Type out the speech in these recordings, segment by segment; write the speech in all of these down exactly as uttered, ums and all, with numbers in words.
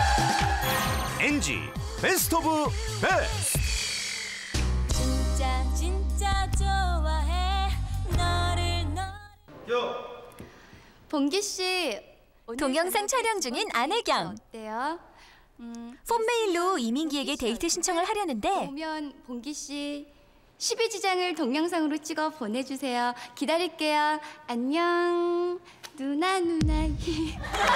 엔지 베스트 오브 베스트. 진짜 진짜 좋아해 너를 너. 봉기 씨, 동영상 촬영 중인 안혜경. 어때요? 음, 폰메일로 이민기에게 데이트 신청을 하려는데 오면 봉기 씨 십이 지장을 동영상으로 찍어 보내주세요. 기다릴게요. 안녕. 누나 누나이.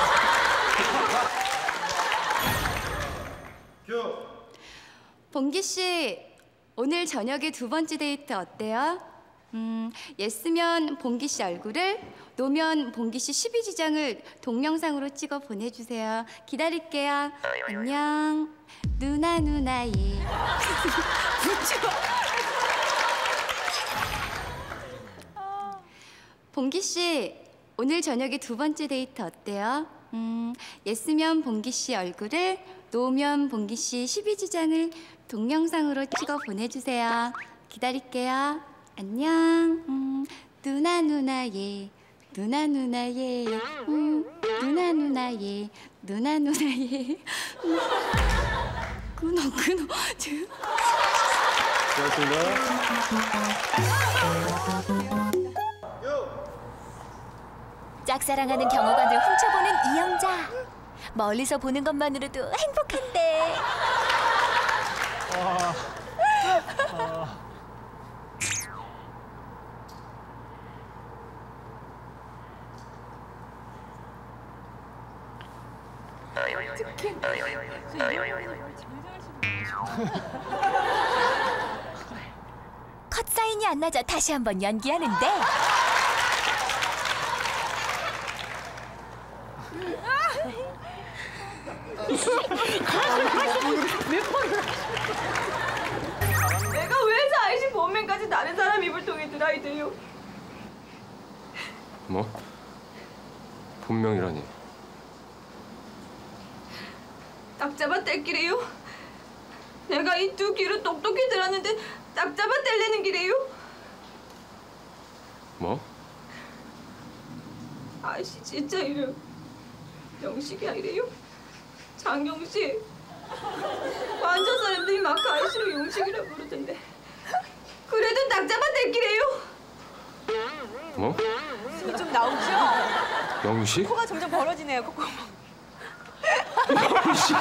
봉기 씨, 오늘 저녁에 두 번째 데이트 어때요? 음, 예스면 봉기 씨 얼굴을, 노면 봉기 씨 십이 지장을 동영상으로 찍어 보내주세요. 기다릴게요. 안녕. 누나 누나이. 봉기 씨, 오늘 저녁에 두 번째 데이트 어때요? 음, 예스면 봉기 씨 얼굴을, 노면 봉기 씨 십이 지장을 동영상으로 찍어 보내주세요. 기다릴게요. 안녕. 음, 누나 누나예. 누나 누나예. 음, 누나 누나예. 누나 누나예. 음, 끊어 끊어. 짝사랑하는 경호관을 훔쳐보는 이영자. 멀리서 보는 것만으로도 행복한데. 아, 아. 컷 사인이 안 나자 다시 한번 연기하는데. 내가 왜 사이시 범맨까지 다른 사람 입을 통해 들어야 돼요? 뭐? 본명이라니. 딱 잡아 뗄기래요? 내가 이 두 귀로 똑똑히 들었는데 딱 잡아 떼려는 기래요? 뭐? 아씨 진짜 이래요. 영식이 아니래요? 장영식. 완전 사람들이 막 아이씨로 영식이라 부르던데. 그래도 딱 잡아 뗄기래요? 뭐? 숨이 좀 나오죠? 영식? 코가 점점 벌어지네요, 콧구멍. 영식이?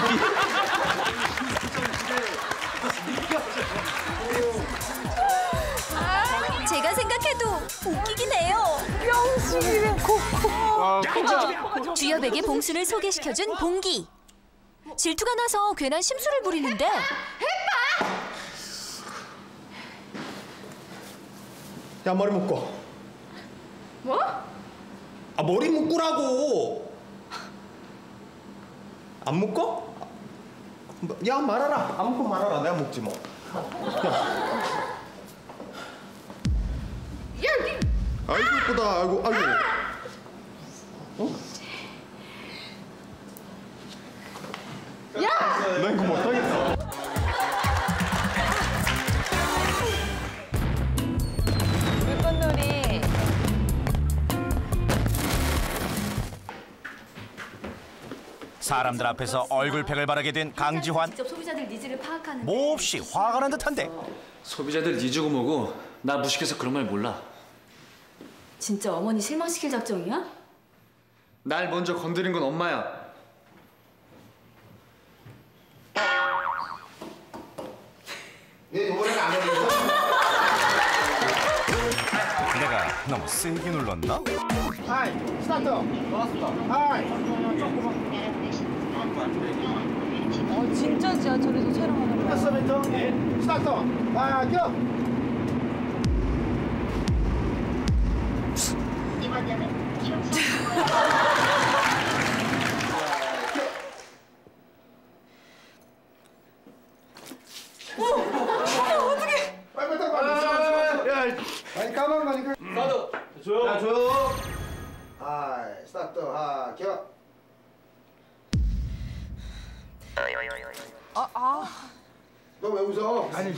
제가 생각해도 웃기긴 해요. 영식이네, 코코. 아, 주엽에게 봉순을 소개시켜준 봉기. 질투가 나서 괜한 심술을 부리는데. 야, 머리 묶어. 뭐? 아, 머리 묶으라고. 안 묶어? 야, 말아라. 안 묶고 말아라. 내가 묶지 뭐. 야. 아이고 이쁘다. 아이고 아이고. 어? 야. 나 이거 못하겠어. 물건놀이. 사람들 앞에서 얼굴팩을 바르게 된 강지환. 직접 소비자들 니즈를 파악하는. 몹시 화가 난 듯한데. 소비자들 니즈고 뭐고 나 무식해서 그런 말 몰라. 진짜 어머니 실망시킬 작정이야? 날 먼저 건드린 건 엄마야. 내 이번엔 안 해도 내가 너무 세게 눌렀나? 하이 스타트. 좋았습니다. 하이. 어, 진짜 지하철에서 촬영하는 거야. 스타트. 스타트. 아, 겨. 빨리 빨리 빨리. 야, 아니 까만 거니까. 나도 조용. 자, 조용. 하이 스타트. 하, 겨. 아, 아. 너 왜 웃어? 아니,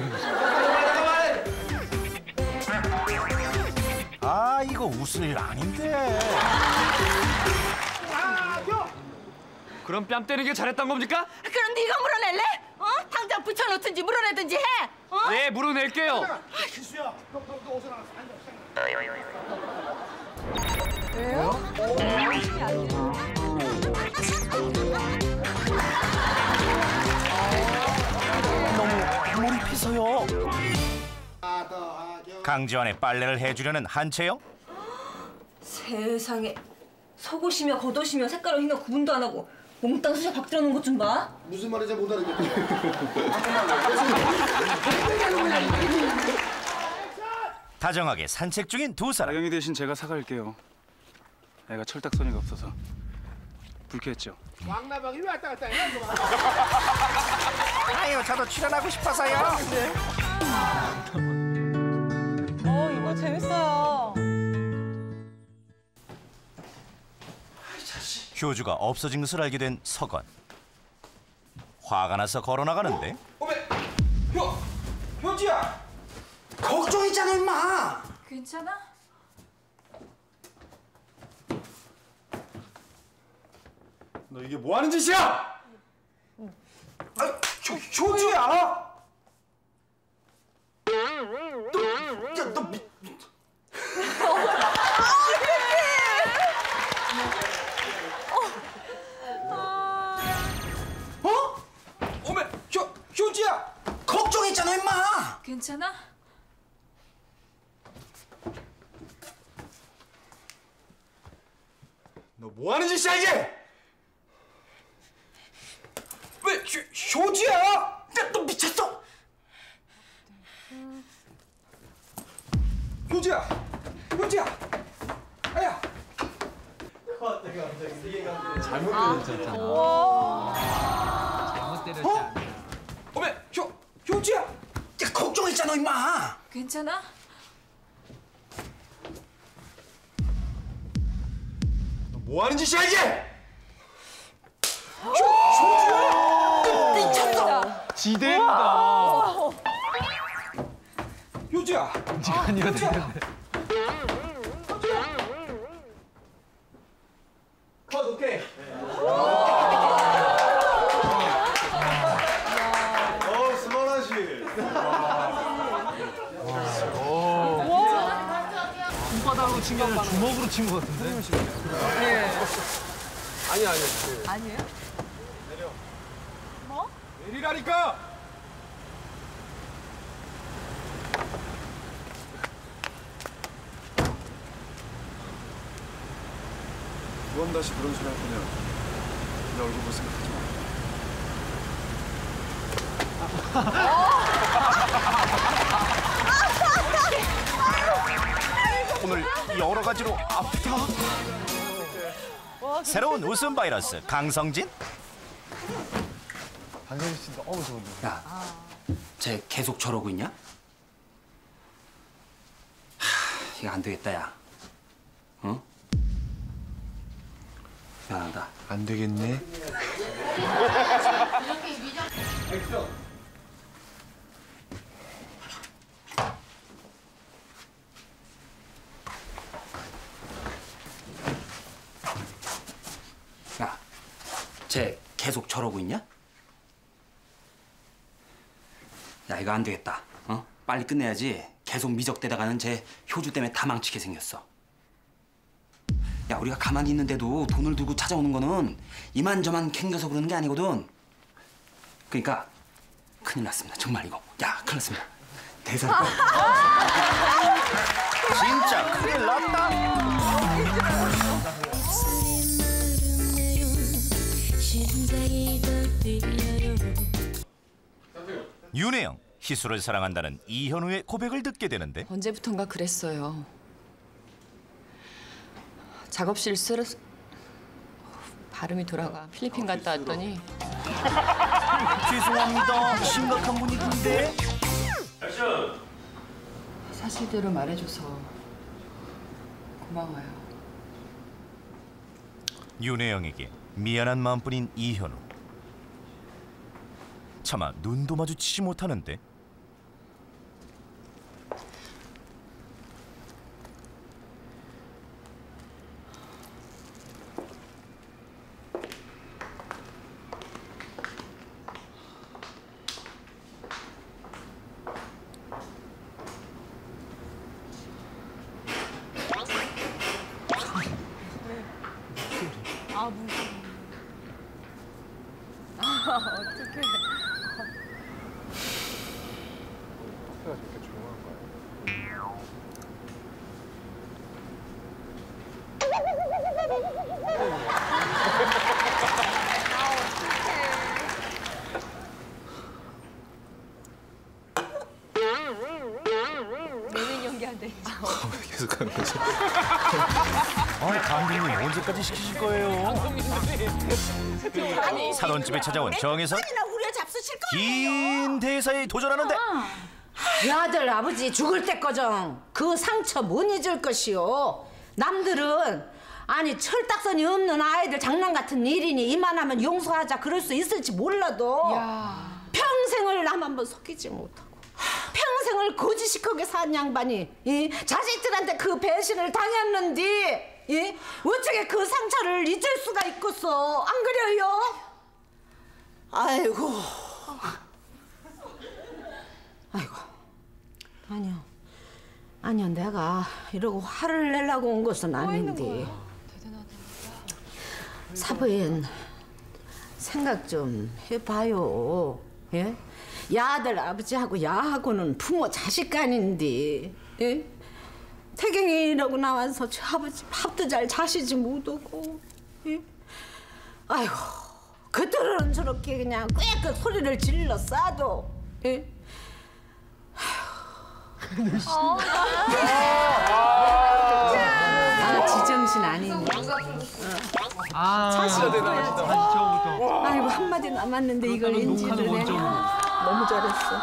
아 이거 웃을 일 아닌데. 아, 겨. 그럼 뺨 때리는 게 잘했단 겁니까? 그럼 네가 물어낼래? 어? 당장 붙여놓든지 물어내든지 해. 어? 네, 물어낼게요. 너무 몰입해서요. 강지환의 빨래를 해주려는 한채영. 세상에 속옷이며 겉옷이며 색깔로 흰거 구분도 안 하고 몽땅 쑤셔 박 들어놓은 것 좀 봐. 무슨 말인지 못 알아듣겠네. 다정하게 산책 중인 두 사람. 나경이 대신 제가 사갈게요. 애가 철딱서니가 없어서 불쾌했죠. 왕나방이 왔다 갔다 해. 아유, 저도 출연하고 싶어서요. 어, 이거 재밌어요. 효주가 없어진 것을 알게 된 석원. 화가 나서 걸어 나가는데. 어메, 효, 효지야. 걱정했잖아, 임마. 괜찮아? 너 이게 뭐 하는 짓이야? 아, 효, 효주야. 너, 야, 너 미. 어? 어메, 효, 효주야. 걱정했잖아, 임마. 괜찮아? 너 뭐 하는 짓이야 이게? 왜 효, 효주야? 야, 너 미쳤어? 효주야, 효주야, 아야. 잘못 때렸잖아. 잘못 때렸잖아. 어메, 효, 효주야. 야, 걱정했잖아, 임마. 괜찮아? 너 뭐 하는 짓이야 이게? 효, 효주야. 너 미쳤어. 지대로다. 효주야. 지간이가 되는데. 컷 오케이. 어, 스마라시. 손바닥으로 친 게 아니라 주먹으로 친 것 같은데? 아니야, 아니야. 아니에요? 내리라니까. 두 번 다시 그런 소리 할 거면 내 얼굴 볼 생각하지 마. 오늘 여러 가지로 아프다. 새로운 웃음 바이러스 강성진. 야, 쟤 계속 저러고 있냐? 하, 이거 안 되겠다, 야. 어? 미안하다. 안 되겠네. 야, 쟤 계속 저러고 있냐? 야, 이거 안 되겠다. 어? 빨리 끝내야지. 계속 미적대다가는 쟤 효주 때문에 다 망치게 생겼어. 야, 우리가 가만히 있는데도 돈을 들고 찾아오는 거는 이만저만 캥겨서 그러는 게 아니거든. 그러니까 큰일 났습니다. 정말 이거. 야, 큰일 났습니다. 대사를 꺼. 진짜 큰일 났다. 윤혜영, 희수를 사랑한다는 이현우의 고백을 듣게 되는데. 언제부턴가 그랬어요. 작업실 쓰러 발음이 돌아가. 필리핀 갔다 왔더니 죄송합니다. 심각한 분위기인데. 사실대로 말해줘서 고마워요. 윤혜영에게 미안한 마음뿐인 이현우. 차마 눈도 마주치지 못하는데. 어떡해. 내면 연기한대. 계속 하는 거지. 아, 감독님 언제까지 시키실 거예요? 사돈집에 찾아온 정혜선. 긴 대사에 도전하는데 그 아들 아버지 죽을 때거정 그 상처 못 잊을 것이요. 남들은 아니 철딱선이 없는 아이들 장난 같은 일이니 이만하면 용서하자 그럴 수 있을지 몰라도 야. 평생을 남 한 번 속이지 못하고 평생을 고지식하게 산 양반이 이 자식들한테 그 배신을 당했는데 이 어떻게 그 상처를 잊을 수가 있겠어. 안 그래요? 아이고 아이고 아니요 아니요 내가 이러고 화를 내려고 온 것은 아닌데 사부인 생각 좀 해봐요. 예? 야들 아버지하고 야하고는 부모 자식간인데 예? 태경이라고 나와서 저 아버지 밥도 잘 자시지 못하고 예? 아이고 그들은 저렇게 그냥 꾀꾀 소리를 질러 싸도 예? 아, 지정신 아닌데. 아, 자신 진짜 대단하시다. 다시 처음부터. 아이고 한마디 남았는데 이걸 인지를 해. 너무 잘했어.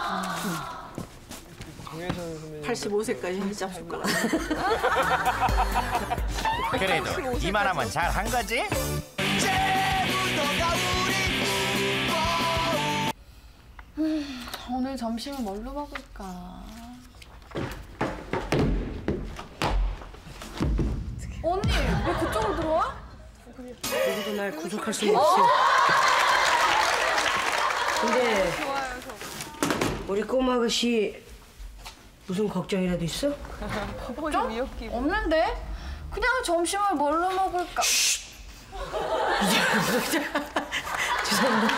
팔십오 세까지 한자 숟가락. 그래도 이만하면 잘한 거지? 오늘 점심은 뭘로 먹을까? 언니, 왜 그쪽으로 들어와? 누구도 날 구속할 수는 없어. 근데 우리 꼬마 아가씨 무슨 걱정이라도 있어? 걱정? 없는데? 그냥 점심을 뭘로 먹을까? 이제 죄송합니다.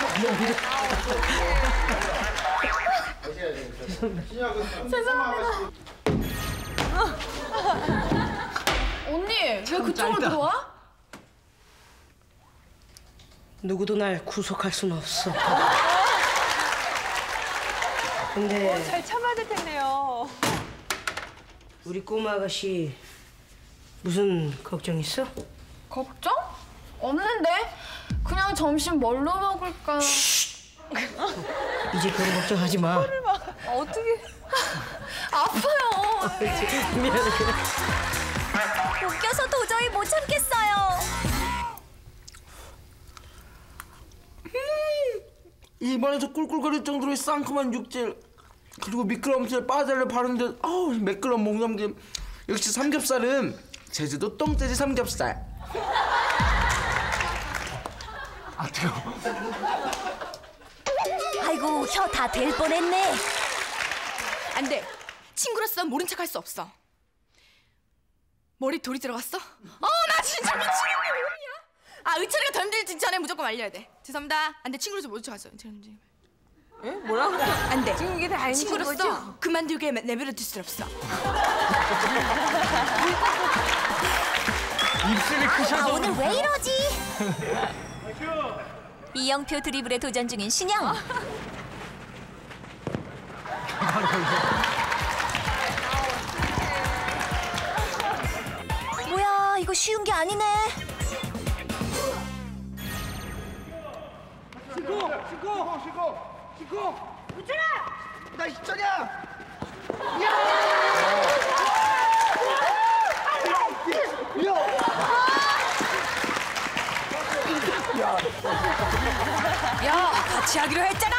죄송합니다. 언니, 왜 그쪽으로 들어와? 누구도 날 구속할 수는 없어. 근데 잘 참아야 될 텐데요. 우리 꼬마 아가씨 무슨 걱정 있어? 걱정? 없는데? 그냥 점심 뭘로 먹을까? 이제 그런 걱정하지 마. 아, 어떻게? 아파요. 미안해. 웃겨서 도저히 못 참겠어요. 입안에서 꿀꿀거릴 정도로 상큼한 육질 그리고 미끄럼틀 바다를 바르는데 아우 매끄러운 목넘김. 역시 삼겹살은 제주도 똥돼지 삼겹살. 아 뜨거워. 아이고 혀 다 될 뻔했네. 안 돼. 친구로서 모른 척할 수 없어. 머리 돌이 들어갔어? 어, 나 진짜 미치겠네. 뭐야? 아, 의철이가 던질지 전에 무조건 알려야 돼. 죄송합니다. 안 돼. 친구로서 모른 척했어. 에? 뭐라고? 안 돼. 지금 이게 다 아닌 친구로서 거죠? 그만두게 내버려 둘 수 없어. 입술이 크셔서. 아, 오늘 왜 이러지? 이영표 드리블에 도전 중인 신영. 뭐야, 이거 쉬운 게 아니네. 신고! 신고! 신고! 신고! 우철아! 나 희철이야! 야, 같이 하기로 했잖아.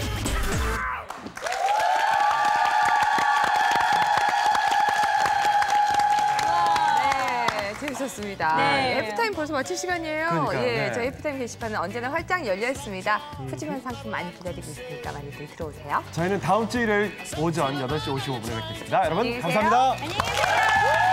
네, 재밌었습니다. 네. F타임 벌써 마칠 시간이에요. 그러니까요, 예, 네. 저희 F타임 게시판은 언제나 활짝 열려 있습니다. 푸짐한 상품 많이 기다리고 있으니까 많이들 들어오세요. 저희는 다음 주 일요일 오전 여덟 시 오십오 분에 뵙겠습니다. 여러분 안녕히 계세요. 감사합니다. 안녕히 계세요.